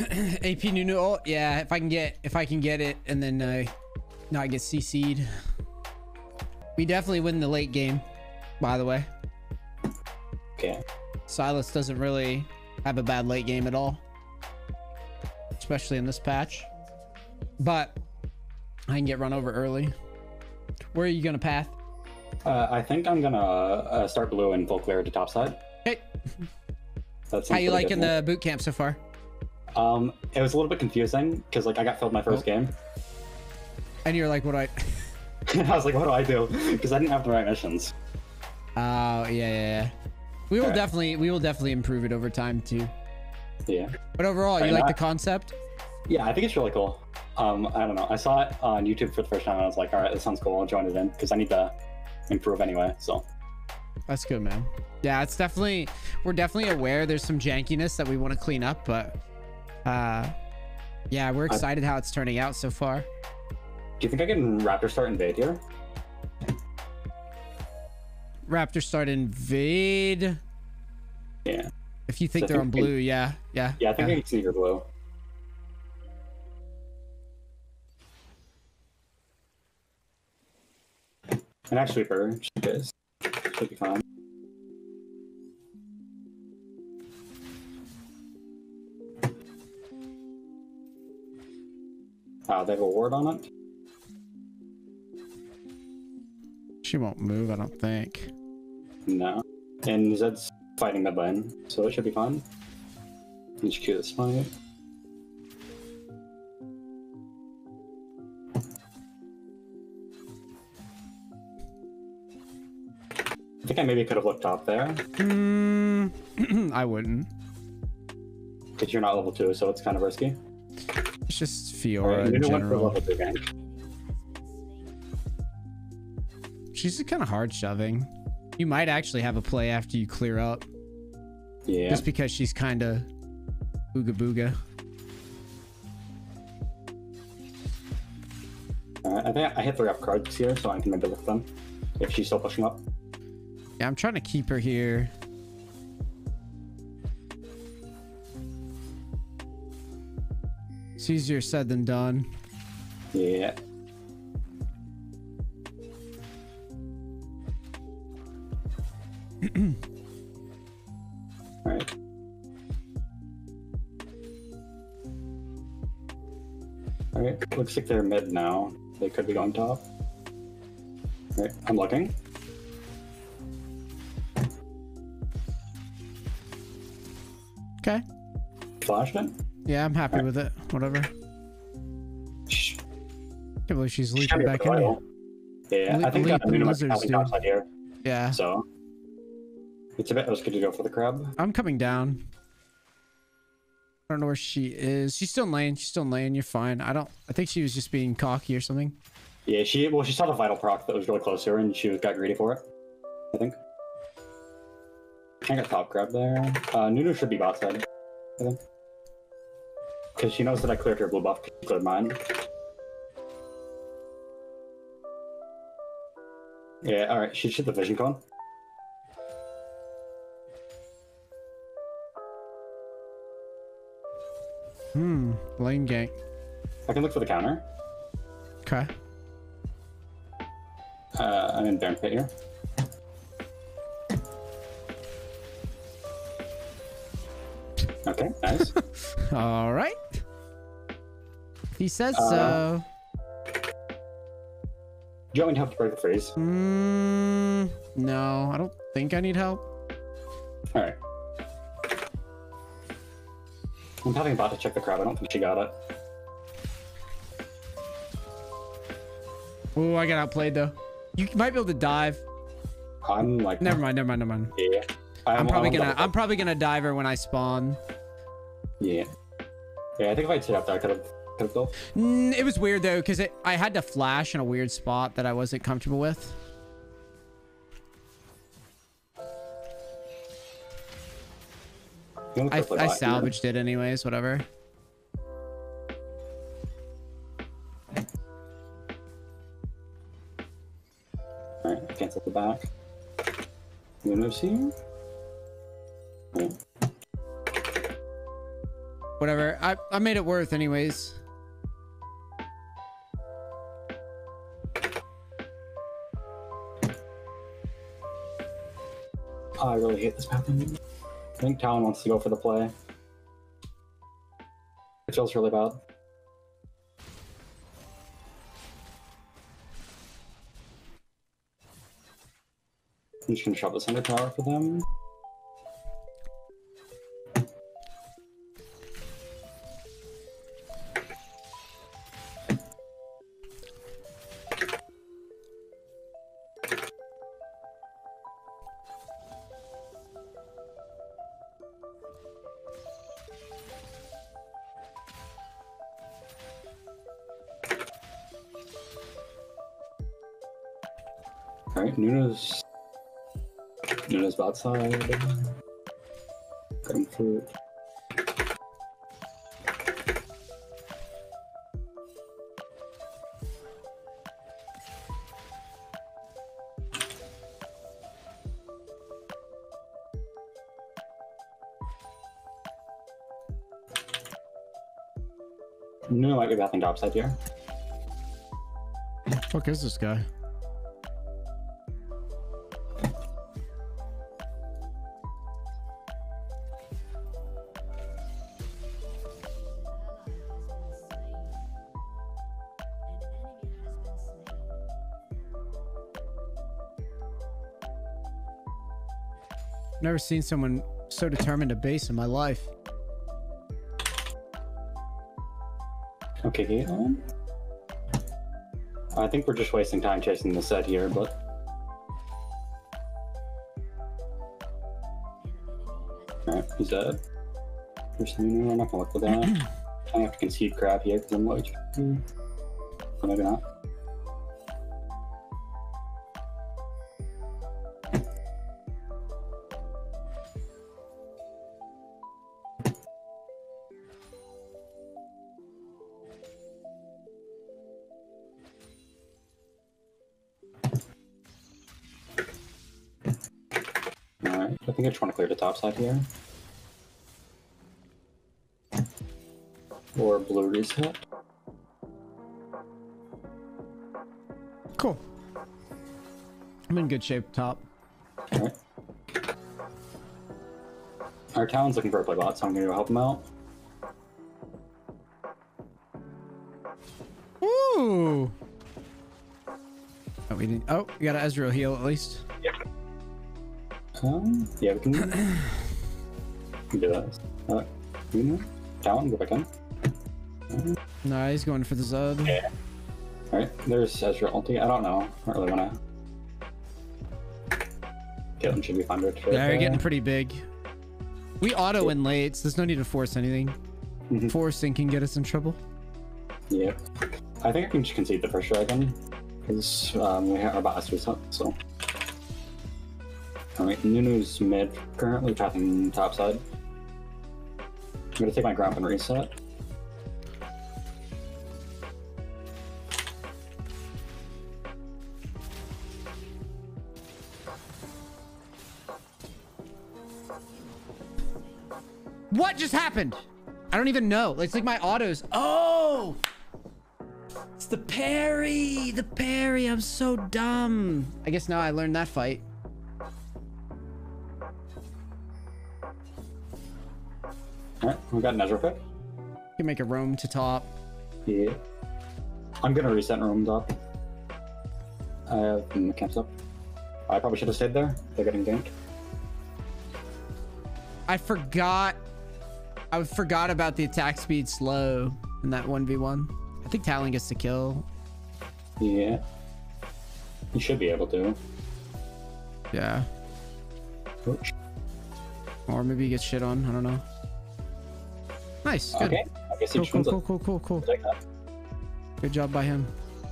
AP Nunu ult. Yeah, if I can get it and then not get CC'd. We definitely win the late game, by the way. Okay. Silas doesn't really have a bad late game at all, especially in this patch. But I can get run over early. Where are you gonna path? I think I'm gonna start blue and full clear to top side. Okay. How How you liking the boot camp so far? It was a little bit confusing because like I got filled my first game. And you're like, what do I? I was like, what do I do? Because I didn't have the right missions. Oh yeah. We will definitely improve it over time too. Yeah. But overall, you like the concept? Yeah, I think it's really cool. I don't know. I saw it on YouTube for the first time and I was like, all right, this sounds cool. I'll join it in because I need to improve anyway. So that's good, man. Yeah, it's definitely, we're definitely aware there's some jankiness that we want to clean up, but yeah, we're excited how it's turning out so far. Do you think I can Raptor start invade here? Raptor start invade. Yeah. If you think they're on blue, yeah. Yeah, I think I can see your blue. And actually, her should be fine. They have a ward on it. She won't move, I don't think. No. And Zed's fighting mid lane, so it should be fine. HQ this fight. I think I maybe could have looked top there. I wouldn't. Because you're not level 2, so it's kind of risky. It's just Fiora in general. Level 2 gank. She's kind of hard shoving. You might actually have a play after you clear up. Yeah. Just because she's kind of booga booga. I think I hit 3 up cards here, so I can maybe lift them if she's still pushing up. Yeah, I'm trying to keep her here. It's easier said than done. Yeah. Alright. Alright, looks like they're mid now. They could be going top. Alright, I'm looking. Okay. Flashed it? Yeah, I'm happy with it. Whatever. Shh. Can't believe she's leaping back in here. Yeah, I think that lizards, dude. outside here. Yeah. So it's a bit risky to go for the crab. I'm coming down. I don't know where she is. She's still in lane. She's still in lane. You're fine. I think she was just being cocky or something. Yeah, she saw the vital proc that was really close to her and she got greedy for it. I think. I got top grab there. Nunu should be bot side, I think. Because she knows that I cleared her blue buff, she cleared mine. Yeah, alright, she should the vision cone. Lane gank. I can look for the counter. Okay. I'm in Baron Pit here. Okay, nice. All right. He says so. Do you want me to help to break the freeze? No, I don't think I need help. Alright. I'm having about to check the crowd. I don't think she got it. Oh, I got outplayed though. You might be able to dive. I'm like... Never mind. Yeah. I'm probably gonna dive her when I spawn. Yeah. Yeah, I think if I'd sit up there, I could have built. It was weird though, because I had to flash in a weird spot that I wasn't comfortable with. I salvaged it anyways, whatever. Alright, cancel the back. Luna's here. Yeah. Whatever. I made it worth anyways. Oh, I really hate this map. I think Talon wants to go for the play. It feels really bad. I'm just gonna shove this under tower for them. Alright, Nuno's bot side. Getting fruit. Nuno might be back in top side here. Fuck is this guy? Never seen someone so determined to base in my life. Okay, Caitlyn. I think we're just wasting time chasing the set here, but... Alright, he's dead. There's Nuno, I'm not gonna look for that. I have to concede crap here because I'm low. Or maybe not. Alright, I think I just want to clear the top side here. Or blue reset. Cool. I'm in good shape top. Alright. Our Talon's looking for a play bot, so I'm gonna go help him out. Ooh. Oh, we didn't. Oh, we got an Ezreal heal at least. Yeah, we can do that. Talon, go back in. Nah, he's going for the Zud. Yeah. Alright, there's Ezreal ulti. I don't know. I don't really wanna. Caitlyn should be fine to return. Yeah, you're getting pretty big. We auto in late, so there's no need to force anything. Forcing can get us in trouble. Yeah. I think I can just concede the first dragon. Because we have our bot reset, so. Alright, Nunu's mid, currently trapping top side. I'm gonna take my grab and reset. What just happened? I don't even know. It's like my autos. Oh! It's the parry! The parry! I'm so dumb. I guess now I learned that fight. Alright, we got an Ezreal pick. You can make a roam to top. Yeah. I'm gonna reset room top. I have the camps up. I probably should have stayed there. They're getting ganked. I forgot about the attack speed slow in that 1v1. I think Talon gets the kill. Yeah. You should be able to. Yeah. Oops. Or maybe he gets shit on. I don't know. Nice. Good. Okay. I guess he Cool, just wins cool, it. cool, cool, cool. Take that. Good job by him.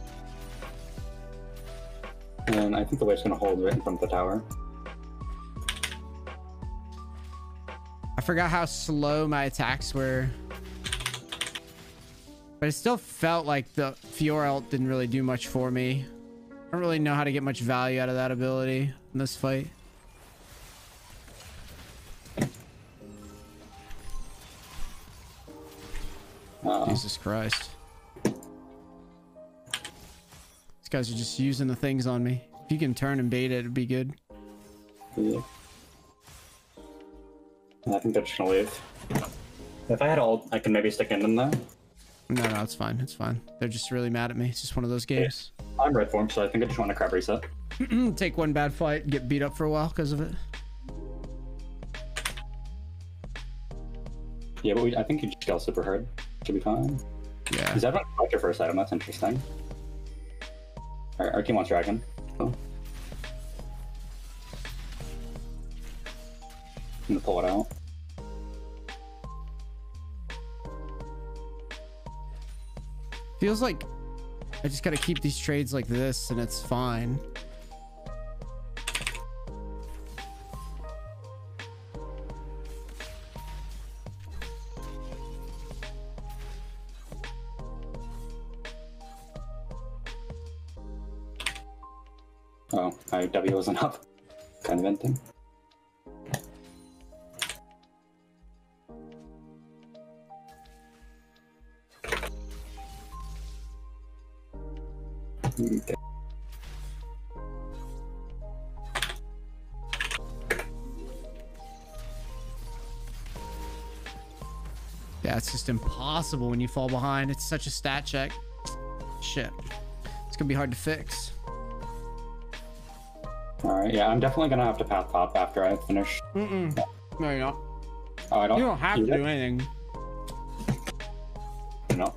And I think the wave's gonna hold right in front of the tower. I forgot how slow my attacks were. But it still felt like the Fiora ult didn't really do much for me. I don't really know how to get much value out of that ability in this fight. Jesus Christ. These guys are just using the things on me. If you can turn and bait it, it'd be good. Yeah. I think they're just gonna leave. If I had ult, I can maybe stick in them there. No, no, it's fine. It's fine. They're just really mad at me. It's just one of those games. I'm red form, so I think I just want to crab reset. Take one bad fight, get beat up for a while because of it. Yeah, but I think you just got super hard. Should be fine. Yeah. Is everyone like your first item? That's interesting. Our team wants dragon. Oh. I'm gonna pull it out. Feels like I just gotta keep these trades like this and it's fine. Oh, my W wasn't up. Kind of venting. Okay. Yeah, it's just impossible when you fall behind. It's such a stat check. Shit. It's gonna be hard to fix. Alright, yeah, I'm definitely gonna have to path pop after I finish. No, you're not. Oh, I don't. You don't have to do anything. No.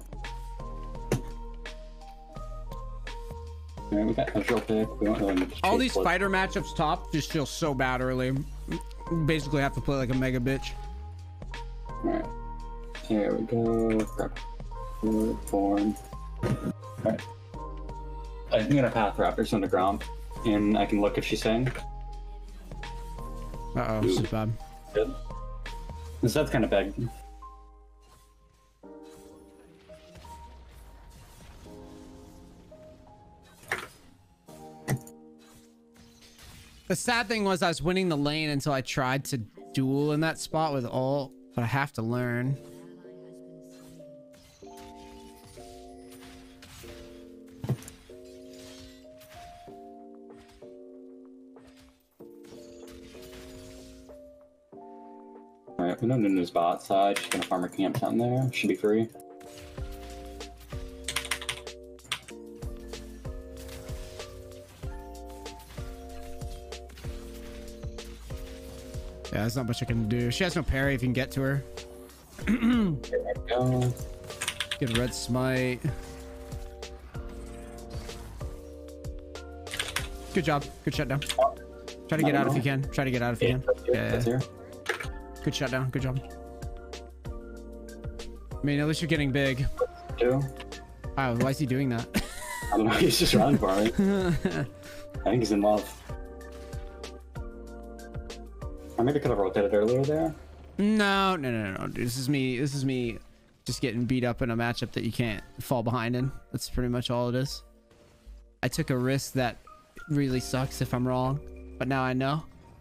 Alright, we got Ezreal pick. We don't really need to All chase these Blitz. fighter matchups top just feel so bad early. You basically have to play like a mega bitch. Alright. Here we go. Grab form. Alright. I'm gonna path Raptors on the ground, and I can look if she's saying. Uh-oh, this is bad. Good. This set's kind of big. The sad thing was I was winning the lane until I tried to duel in that spot with ult, but I have to learn. Alright, we know Nunu's bot side. She's gonna farm her camp down there. Should be free. Yeah, there's not much I can do. She has no parry if you can get to her. There we go. Get a red smite. Good job. Good shutdown. Try to get out if you can. Try to get out if you can. That's here. Good shutdown. Good job. I mean, at least you're getting big. Two. Wow, why is he doing that? I don't know. He's just running for me. I think he's in love. I maybe could have rotated earlier there. No. Dude, this is me just getting beat up in a matchup that you can't fall behind in. That's pretty much all it is. I took a risk that really sucks if I'm wrong, but now I know.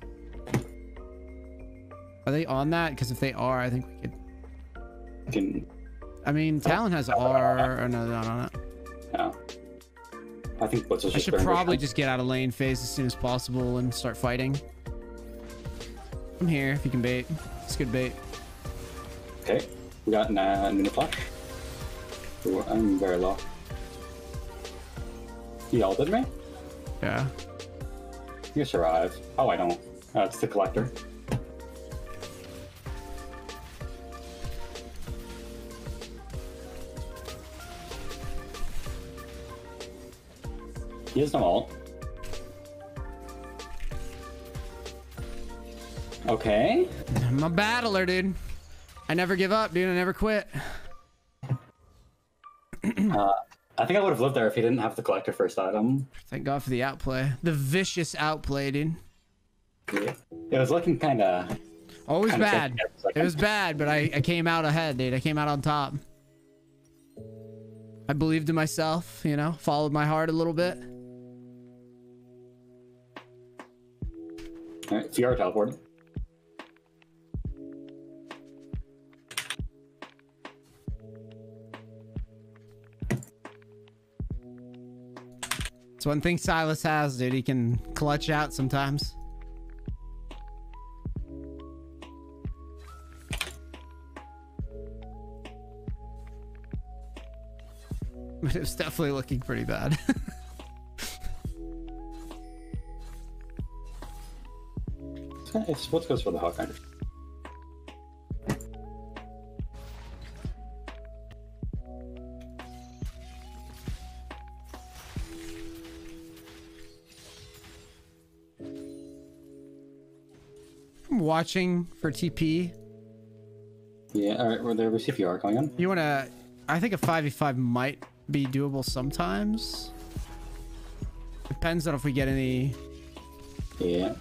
Are they on that? Because if they are, I think we could. I mean, Talon has R. Or no, they're not on it. Yeah. I think Blitz was I just should probably just get out of lane phase as soon as possible and start fighting. I'm here if you can bait. It's good bait. Okay. We got Nunu flash. Ooh, I'm very low. He ulted me? Yeah. You survive. Oh, I don't. It's the collector. He has no ult. Okay. I'm a battler, dude. I never give up, dude. I never quit. I think I would have lived there if he didn't have the collector first item. Thank God for the outplay. The vicious outplay, dude. Yeah. It was looking kind of... Always bad. It was bad, but I came out ahead, dude. I came out on top. I believed in myself, you know, followed my heart a little bit. Alright, Fiora teleported. It's one thing Silas has, dude. He can clutch out sometimes. But it was definitely looking pretty bad. It's what goes for the Hawkeye. I'm watching for TP. Yeah, alright, we're there with CPR coming in. You wanna... I think a 5v5 might be doable sometimes. Depends on if we get any... Yeah.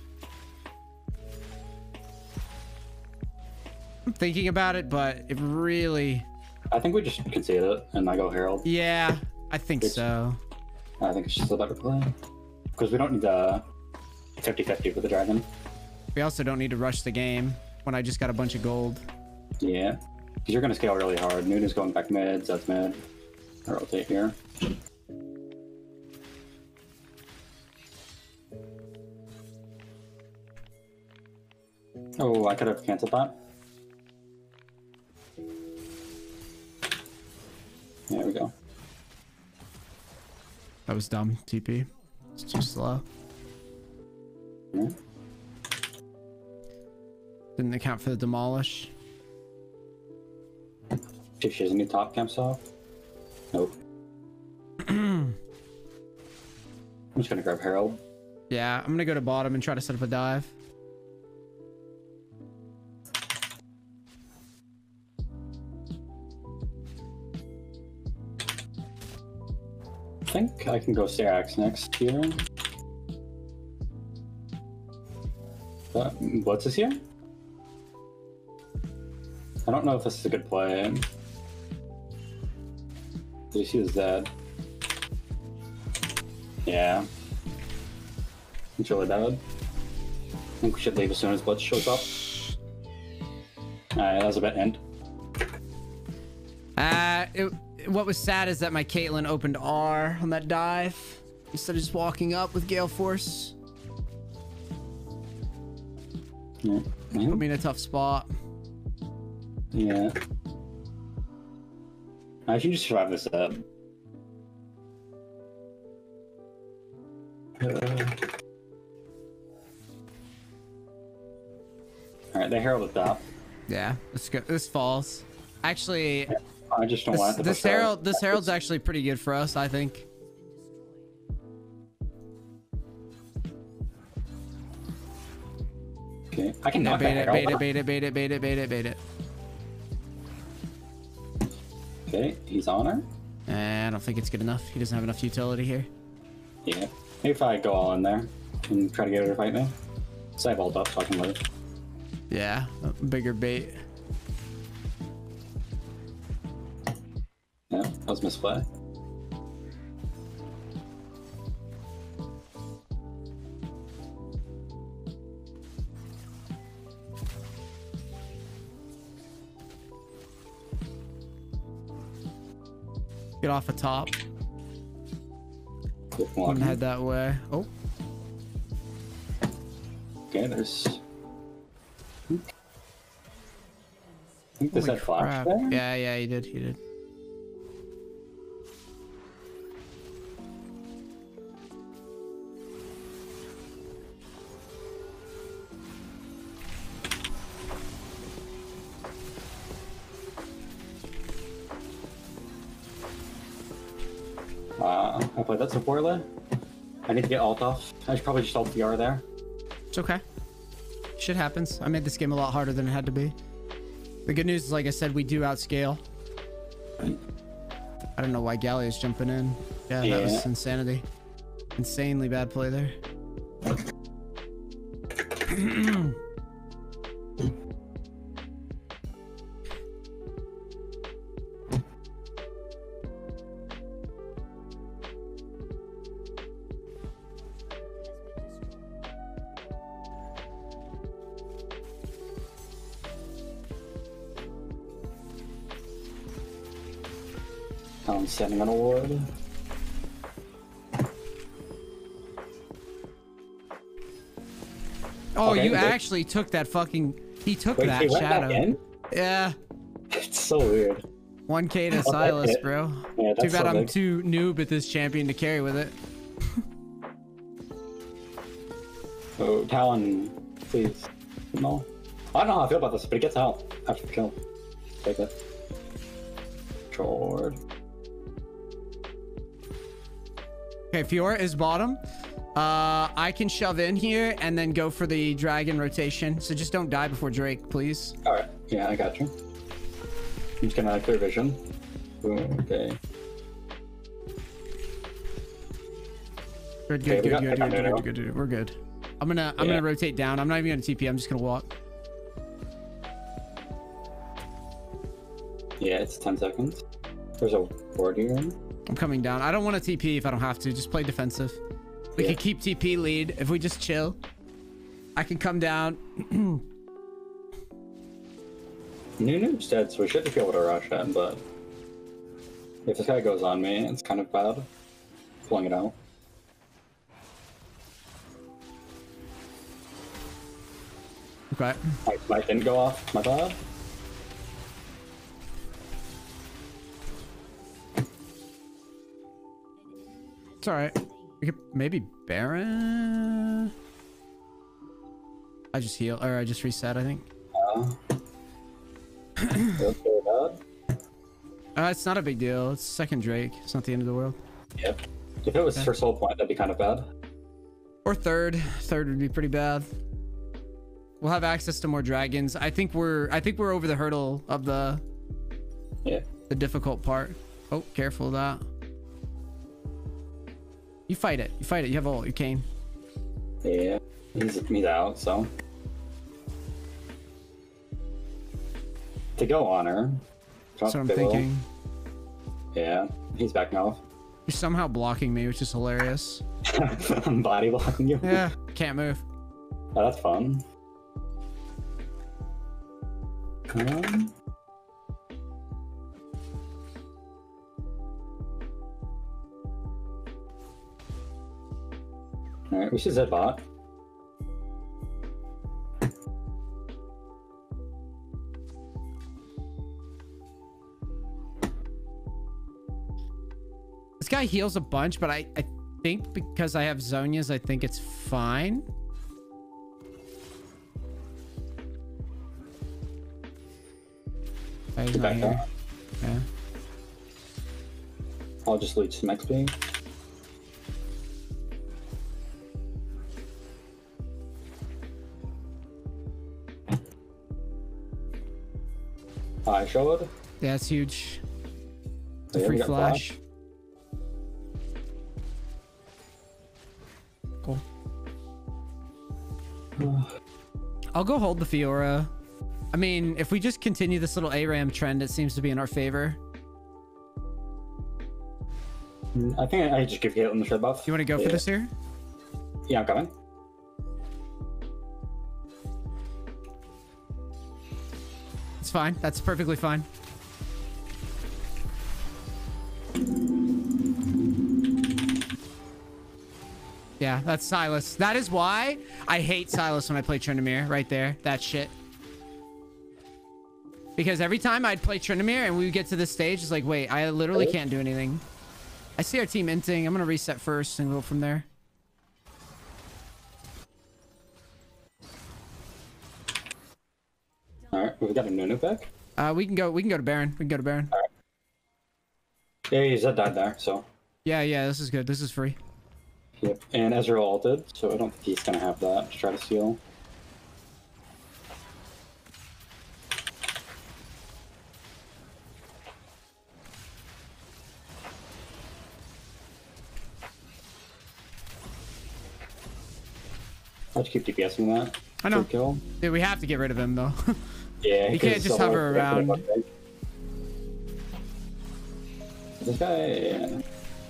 I'm thinking about it, but it really... I think we just concede it and I go Herald. Yeah, I think so. I think it's just a better play. Because we don't need the 50-50 with the dragon. We also don't need to rush the game when I just got a bunch of gold. Yeah. Because you're going to scale really hard. Nuna's going back mid, Zed's mid. I rotate here. Oh, I could have canceled that. There we go. That was dumb, TP. It's too slow. Yeah. Didn't account for the demolish. See if she has any top camps off. Nope. I'm just gonna grab Herald. Yeah, I'm gonna go to bottom and try to set up a dive. I think I can go Syrax next here. Blitz is here? I don't know if this is a good play. Did you see the Zed? Yeah. It's really bad. I think we should leave as soon as Blitz shows up. Alright, that was a bit end. What was sad is that my Caitlyn opened R on that dive instead of just walking up with Gale Force. Yeah. Put me in a tough spot. Yeah. I should just survive this up. Alright, they herald at top. Yeah, let's go. This falls. Actually, I just don't want to this herald. This herald's actually pretty good for us, I think. Okay, I can knock bait that it, herald. bait it, bait it, bait it, bait it, bait it. Okay, he's on her. I don't think it's good enough. He doesn't have enough utility here. Yeah. Maybe if I go all in there and try to get her to fight me. So I have ult up so I can live. Yeah, a bigger bait. Yeah, that was misplay. Get off the top. Click I'm one. gonna head that way. Oh, Okay, there's. I think there's holy that flash crap. there. Yeah, yeah, he did. He did. I played that so poorly. I need to get ult off. I should probably just ult VR there. It's okay. Shit happens. I made this game a lot harder than it had to be. The good news is, like I said, we do outscale. I don't know why Gallia's jumping in. Yeah, that was insanity. Insanely bad play there. I'm standing on a ward. Oh, Okay, you good. actually took that fucking... He took Wait, that he went back shadow. in? Yeah. It's so weird. 1K to Oh, Silas, it. bro. Yeah, Too that's bad so I'm big. too noob at this champion to carry with it. Oh, Talon, please. No. I don't know how I feel about this, but it gets out after the kill. Take it. Chord. Okay, Fiora is bottom. I can shove in here and then go for the dragon rotation. So just don't die before Drake, please. Alright, yeah, I got you. I'm just gonna clear vision. Okay. Good, Okay, good, we good, got good, pick on good, Nuno. good, good, good. We're good. I'm gonna rotate down. I'm not even gonna TP. I'm just gonna walk. Yeah, it's 10 seconds. There's a ward here. I'm coming down. I don't want to TP if I don't have to. Just play defensive. We Yeah. can keep TP lead if we just chill. I can come down. Nunu's dead, so we should be able to rush him, but if this guy goes on me, it's kind of bad. Pulling it out. Okay. My mic didn't go off, my bad. It's alright. We could maybe Baron. I just heal, or I just reset, I think. Feels very bad. It's not a big deal. It's second Drake. It's not the end of the world. Yep. If it was for soul point, that'd be kind of bad. Or third. Third would be pretty bad. We'll have access to more dragons. I think we're over the hurdle of the difficult part. Oh, careful of that. You fight it. You fight it. You have ult. You cane. Yeah. He's out, so. To go on her. That's what I'm thinking. Yeah. He's backing off. You're somehow blocking me, which is hilarious. I'm body blocking you. Yeah. Can't move. Oh, that's fun. Alright, we should Zed bot. This guy heals a bunch, but I think because I have Zonias, I think it's fine. Oh, he's Get not back here. up. Yeah. I'll just leech some XP. I showed. Yeah, it's huge. It's a Yeah, we free got flash. Cool. I'll go hold the Fiora. I mean, if we just continue this little ARAM trend, it seems to be in our favor. I think I just give Caitlyn the shred buff. You want to go for this here? Yeah, I'm coming. It's fine. That's perfectly fine. Yeah, that's Silas. That is why I hate Silas when I play Tryndamere. Right there. That shit. Because every time I'd play Tryndamere and we would get to this stage, it's like, wait, I literally can't do anything. I see our team inting. I'm going to reset first and go from there. Alright, we've got a Nunu back. We can go to Baron. We can go to Baron. Alright. Yeah, Zed died there, so. Yeah, this is good. This is free. Yep. And Ezreal ulted, so I don't think he's gonna have that to try to steal. I'll just keep DPSing that. I know. Good kill. Dude, we have to get rid of him, though. Yeah, You can't 'cause just the whole- hover around. This guy, yeah.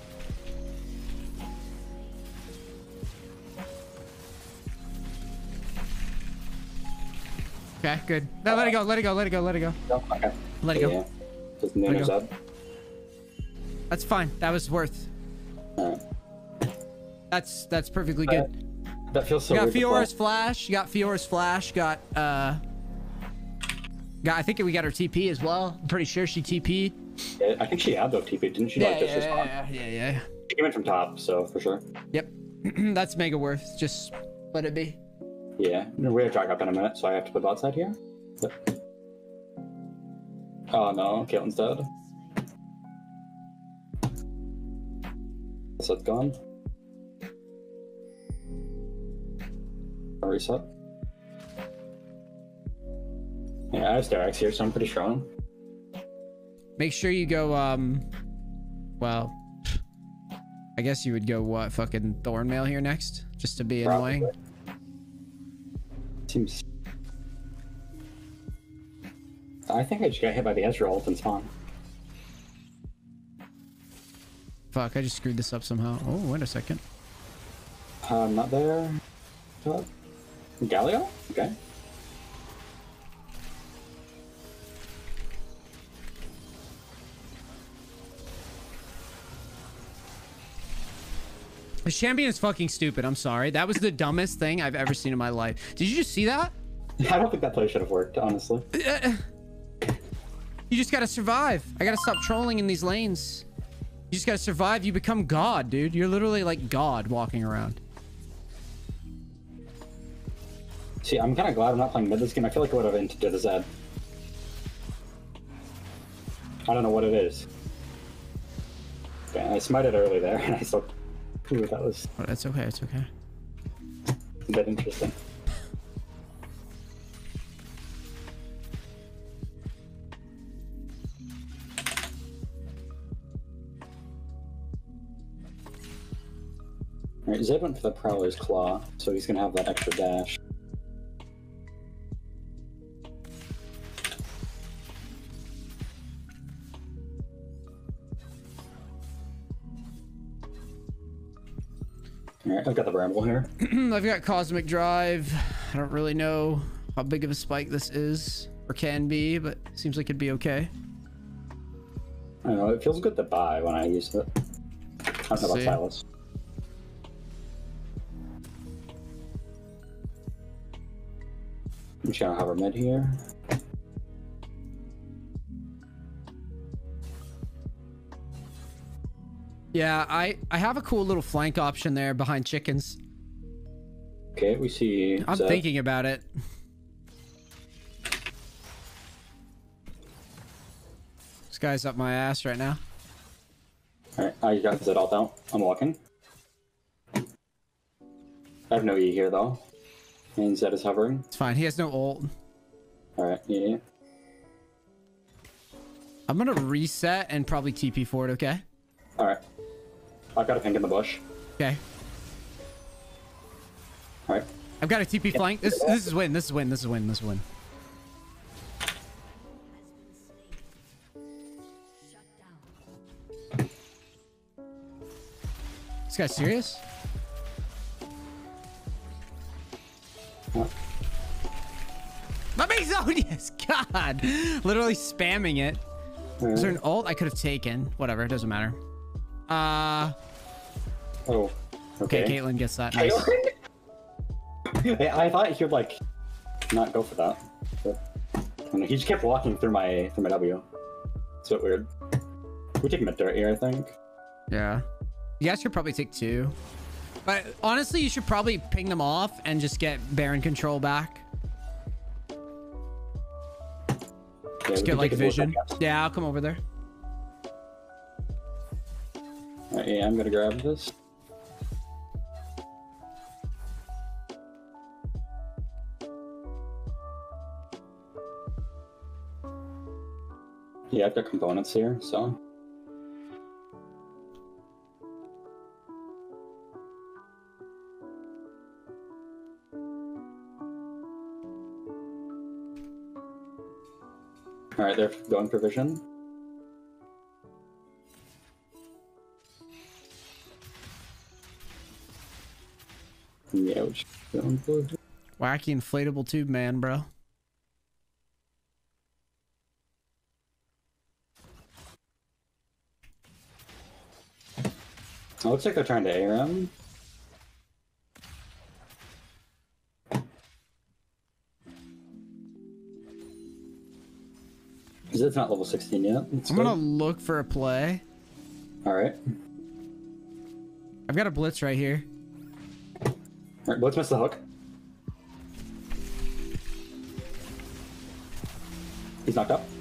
Okay, good. No, let it go. Let it go. Let it go. Let it go. No, okay. Let it go. Yeah. Just Let it Nunu's go. up. That's fine. That was worth. Alright. That's perfectly good. That feels so You got weird to play. Fiora's flash. You got Fiora's flash. Got I think we got her TP as well. I'm pretty sure she TP'd. Yeah, I think she had though TP, didn't she? Yeah, Like, just respond. yeah. She came in from top, so for sure. Yep. That's mega worth. Just let it be. Yeah, we have drag up in a minute, so I have to put bot side here. But... Oh no, Caitlyn's dead. So it's gone. A reset. Yeah, I have Sterex here, so I'm pretty strong. Make sure you go, well, I guess you would go, what, fucking Thornmail here next? Just to be Probably. annoying? Seems... I think I just got hit by the Ezreal ult and spawn. Fuck, I just screwed this up somehow. Oh, wait a second. Not there. Galio? Okay. The champion is fucking stupid. I'm sorry. That was the dumbest thing I've ever seen in my life. Did you just see that? I don't think that play should have worked, honestly. You just gotta survive. I gotta stop trolling in these lanes. You just gotta survive. You become God, dude. You're literally like God walking around. See, I'm kind of glad I'm not playing mid this game. I feel like I would have entered to the Zed. I don't know what it is. Okay, I smited early there, and I still... Ooh, that was Oh, it's okay. It's okay. a bit interesting. Alright, Zed went for the Prowler's Claw, so he's gonna have that extra dash. Alright, I've got the Bramble here. I've got Cosmic Drive. I don't really know how big of a spike this is or can be, but seems like it'd be okay. I don't know, it feels good to buy when I use it. I don't know about See. Silas. I'm just gonna hover mid here. Yeah, I have a cool little flank option there behind chickens. Okay, we see I'm Zed. thinking about it. This guy's up my ass right now. Alright, I got Zed ult out. I'm walking. I have no E here though. And Zed is hovering. It's fine. He has no ult. Alright, yeah. I'm gonna reset and probably TP for it, okay? Alright. I've got a pink in the bush. Okay. Alright. I've got a TP flank. This is win. This is win. This is win. This is win. This guy's serious? What? Let me zone. Yes, God. Literally spamming it. Is there an ult I could have taken? Whatever, it doesn't matter. Oh. Okay, Okay. Caitlyn gets that. Nice. Hey, I thought he would like not go for that. But I don't know, he just kept walking through my W. It's a bit weird. We take mid dirt here, I think. Yeah. You guys could probably take two. But honestly, you should probably ping them off and just get Baron control back. Yeah, Just we get can like take it both, I vision. guess. Yeah, I'll come over there. Alright, yeah, I'm gonna grab this. Yeah, I've got components here, so. Alright, they're going for vision. Yeah, we're just going for it. Wacky inflatable tube man, bro. It looks like they're trying to ARM. It's not level 16 yet. I'm gonna look for a play. Alright. I've got a blitz right here. Alright, let's miss the hook. He's knocked up.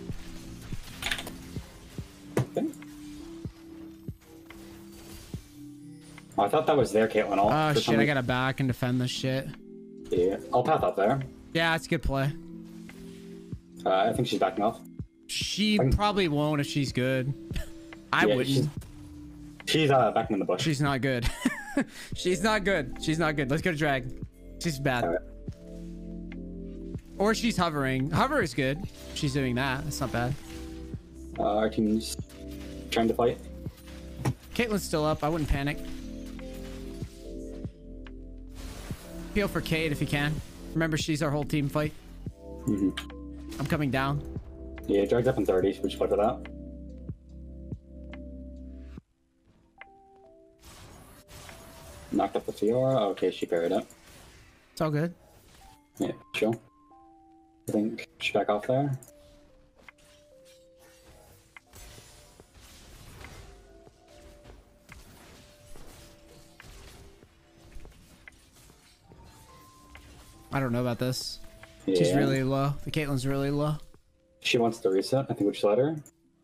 Okay. Oh, I thought that was there, Caitlyn. Oh shit, I gotta back and defend this shit. Yeah, I'll path up there. Yeah, it's a good play. I think she's backing off. She probably won't if she's good. I wouldn't. She's backing in the bush. She's not good. She's not good. She's not good. Let's go to drag. She's bad. Right. Or she's hovering. Hover is good. She's doing that. That's not bad. Our team's trying to fight. Caitlyn's still up. I wouldn't panic. Heal for Kate if you can. Remember, she's our whole team fight. I'm coming down. Yeah, drag's up in 30. Should we just fight for that? Knocked up the Fiora. Okay, she parried it. It's all good. Yeah, chill. I think she's back off there. I don't know about this. Yeah. She's really low. The Caitlyn's really low. She wants to reset. I think we should let her.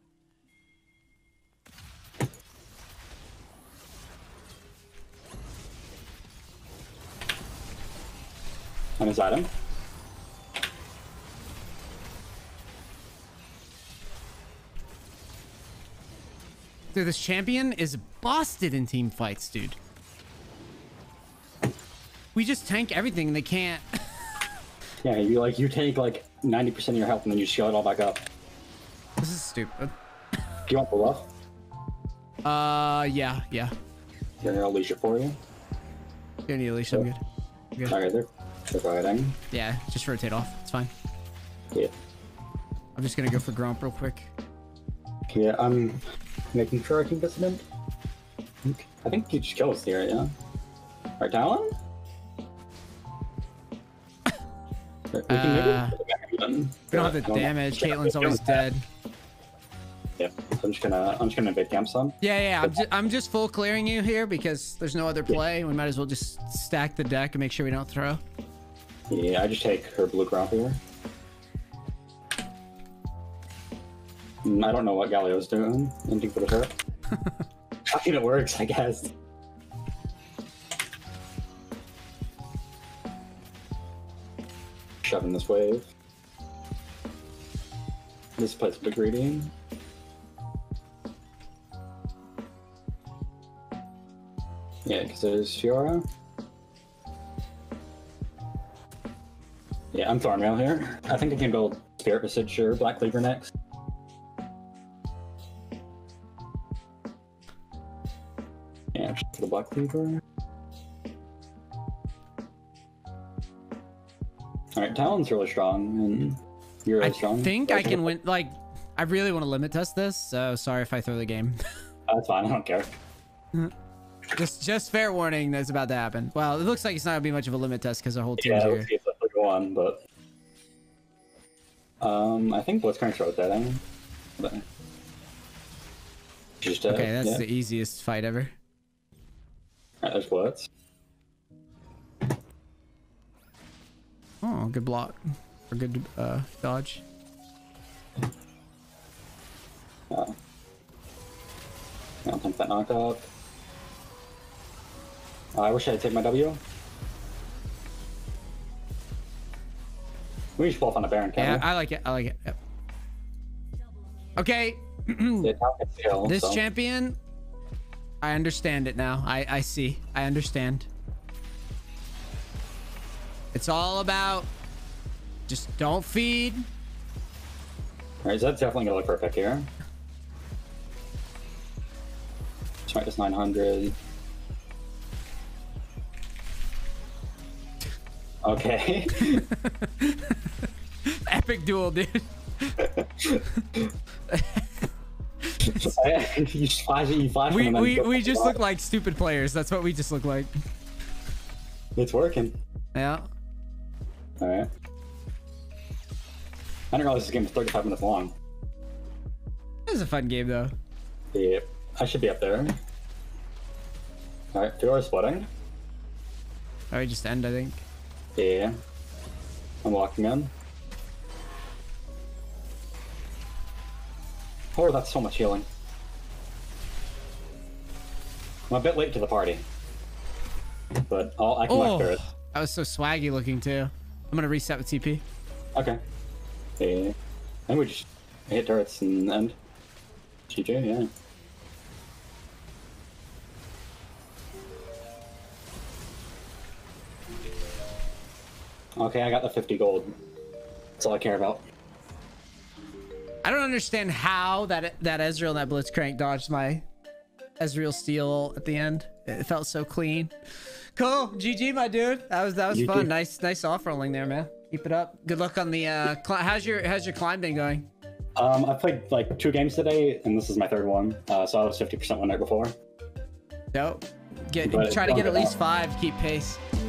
And is that him? Dude, this champion is busted in team fights, dude. We just tank everything and they can't. Yeah, you take like 90% of your health and then you scale it all back up. This is stupid. Do you want the buff? Yeah. Here, I'll leash it for you. You need a leash, I'm good. I'm good. Alright, they're fighting. Yeah, just rotate off. It's fine. Yeah. I'm just gonna go for Gromp real quick. Yeah, I'm making sure I can get some in. I think you just kill us here, yeah? Right, Talon? We don't have the damage. Caitlyn's always dead. Yeah, I'm just gonna invade camp some. Yeah. I'm just full clearing you here because there's no other play. We might as well just stack the deck and make sure we don't throw. Yeah, I just take her blue Gromp here. I don't know what Galio's doing. Anything for the turret. I mean, it works, I guess. Shoving this wave. This plays a bit greedy. Yeah, because there's Fiora. Yeah, I'm Thornmail here. I think I can build Spirit Visage or Black Cleaver next. Yeah, for the Black Cleaver. Alright, Talon's really strong, and you're really strong. I think I can win. Like, I really want to limit test this, so sorry if I throw the game. That's fine, I don't care. Just fair warning that's about to happen. Well, it looks like it's not gonna be much of a limit test because our whole team's Yeah, here. let's see if that'll go on, but... I think Blitzcrank's rotating. But... Just, Okay, that's yeah. the easiest fight ever. Alright, there's Blitz. Oh, good block. Or good dodge. I'll take that knockup. I wish I had taken my W. We should both on a Baron, Yeah, can't I like it. I like it. Yep. Okay. we? Kill, This so. champion, I understand it now. I see. I understand. It's all about just don't feed. Alright, Zed's definitely gonna look for a pick here. Smite this 900. Okay. Epic duel, dude. You flash it, you flash We them, and then we go just for look the like stupid players. That's what we just look like. bot. It's working. Yeah. Alright. I didn't realize this game was 35 minutes long. It was a fun game though. Yeah, I should be up there. All right, Fiora is splitting. Oh, we just end, I think. Yeah, I'm walking in. Oh, that's so much healing. I'm a bit late to the party, but I can walk through it. That was so swaggy looking too. I'm gonna reset with TP. Okay. Yeah. I think we just hit turrets and end. GG, yeah. Okay, I got the 50 gold. That's all I care about. I don't understand how that Ezreal and that Blitzcrank dodged my Ezreal steal at the end. It felt so clean. Cool. GG, my dude. That was fun. Nice off rolling there, man. Keep it up. Good luck on the how's your climb been going? I played like 2 games today, and this is my 3rd one. So I was 50% one night before. Dope. Try to get at least 5. Keep pace.